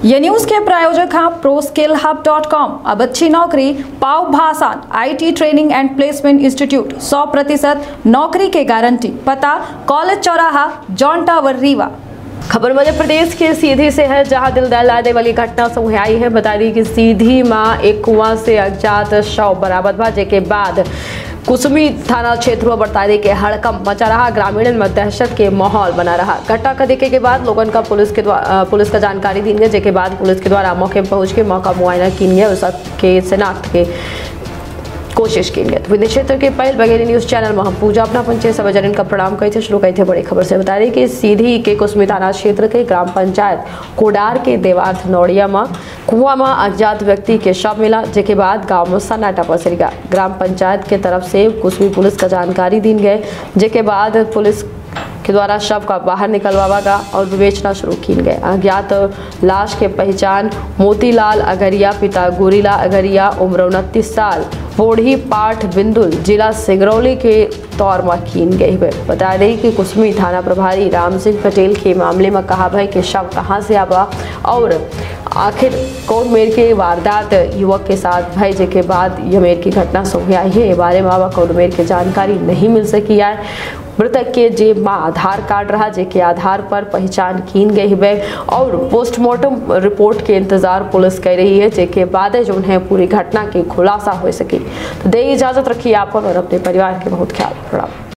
ये न्यूज के प्रायोजक हैं ProSkillHub.com। अब अच्छी नौकरी पाओ Bhasha IT training and placement institute 100% नौकरी के गारंटी। पता कॉलेज चौराहा, जॉन टावर, रीवा। खबर मध्य प्रदेश के सीधी से है, जहां दिल दहलाने वाली घटना सामने आई है। बता दी कि सीधी मां एक कुआं से अज्ञात शव बरामद भा, के बाद कुसमी थाना क्षेत्र में बरतारी के हड़कंप मचा रहा। ग्रामीण में दहशत के माहौल बना रहा। घटना का देखे के बाद लोगों का पुलिस का जानकारी दी गई, जिसके बाद पुलिस के द्वारा मौके पर पहुंच के मौका मुआयना की गया और सबके शिनाख्त के कोशिश की गई। विदेश क्षेत्र के पहल बघेली न्यूज चैनल में हम पूजा अपना पंचे सबजन का प्रणाम कही थे। शुरू कही थे बड़ी खबर से। बता रही कि सीधी के कुसमी थाना क्षेत्र के ग्राम पंचायत कोडार के देवार्थ नौड़िया में कुआं में अज्ञात व्यक्ति के शव मिला, जिसके बाद गांव में सन्नाटा पसर गया। ग्राम पंचायत के तरफ से कुसमी पुलिस का जानकारी दी गई, जिसके बाद पुलिस के द्वारा शव का बाहर निकलवागा और विवेचना शुरू की गई। अज्ञात लाश के पहचान मोतीलाल अगरिया, पिता गोरीला अगरिया, उम्र 29 साल, बोढ़ी पाठ बिंदुल, जिला सिंगरौली के तौर में की गई है। बता दें कि कुसमी थाना प्रभारी राम सिंह पटेल के मामले में कहा भाई कि शव कहां से आवा और आखिर कौन मेर के वारदात युवक के साथ भाई, जिसके बाद यह मेर की घटना सामने आई है। बारे में कौन मेर की जानकारी नहीं मिल सकी है। मृतक के जेब में आधार कार्ड रहा, जिसके आधार पर पहचान की गई है और पोस्टमार्टम रिपोर्ट के इंतजार पुलिस कर रही है, जिसके बाद जो है पूरी घटना की खुलासा हो सके। तो दे इजाजत रखिए आप और अपने परिवार के बहुत ख्याल रखना।